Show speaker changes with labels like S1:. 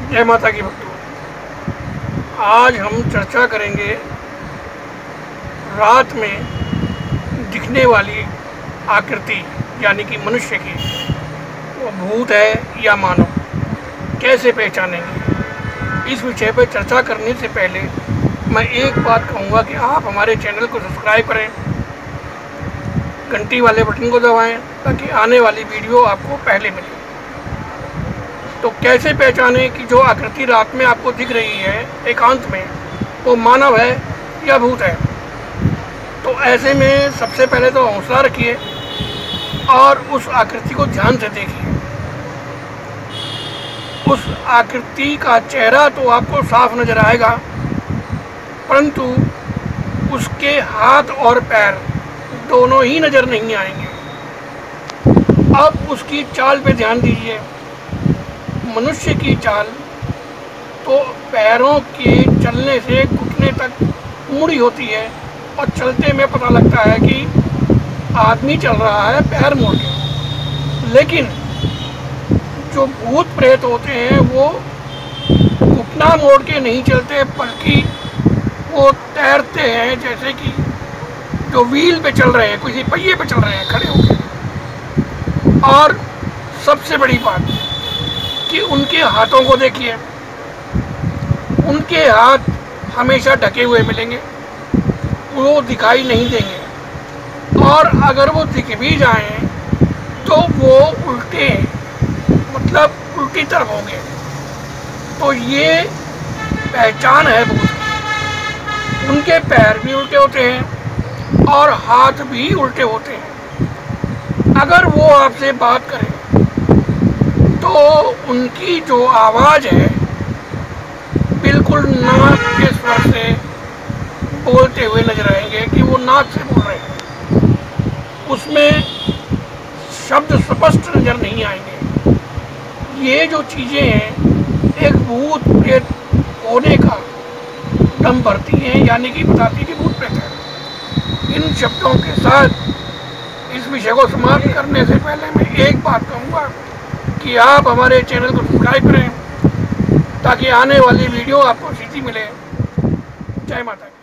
S1: जय माता की भक्तों। आज हम चर्चा करेंगे रात में दिखने वाली आकृति यानी कि मनुष्य की, वो भूत है या मानव, कैसे पहचानेंगे। इस विषय पर चर्चा करने से पहले मैं एक बात कहूँगा कि आप हमारे चैनल को सब्सक्राइब करें, घंटी वाले बटन को दबाएं ताकि आने वाली वीडियो आपको पहले मिले। तो कैसे पहचानें कि जो आकृति रात में आपको दिख रही है एकांत में, वो मानव है या भूत है। तो ऐसे में सबसे पहले तो हौसला रखिए और उस आकृति को ध्यान से देखिए। उस आकृति का चेहरा तो आपको साफ नजर आएगा, परंतु उसके हाथ और पैर दोनों ही नजर नहीं आएंगे। अब उसकी चाल पे ध्यान दीजिए। मनुष्य की चाल तो पैरों के चलने से घुटने तक मुड़ी होती है और चलते में पता लगता है कि आदमी चल रहा है पैर मोड़ के। लेकिन जो भूत प्रेत होते हैं वो घुटना मोड़ के नहीं चलते, बल्कि वो तैरते हैं, जैसे कि जो व्हील पे चल रहे हैं, किसी पहिए पे चल रहे हैं खड़े होकर। और सबसे बड़ी बात कि उनके हाथों को देखिए। उनके हाथ हमेशा ढके हुए मिलेंगे, वो दिखाई नहीं देंगे। और अगर वो दिख भी जाएं तो वो उल्टे, मतलब उल्टी तरफ होंगे। तो ये पहचान है भूत की। उनके पैर भी उल्टे होते हैं और हाथ भी उल्टे होते हैं। अगर वो आपसे बात करें तो उनकी जो आवाज़ है बिल्कुल नाक के स्वर से बोलते हुए नजर आएंगे कि वो नाक से बोल रहे हैं। उसमें शब्द स्पष्ट नजर नहीं आएंगे। ये जो चीज़ें हैं एक भूत प्रेत होने का दम भरती हैं, यानी कि बताती कि भूत प्रेत है। इन शब्दों के साथ इस विषय को समाप्त करने से पहले मैं एक बात कहूँगा कि आप हमारे चैनल को सब्सक्राइब करें ताकि आने वाली वीडियो आपको सीधी मिले। जय माता की।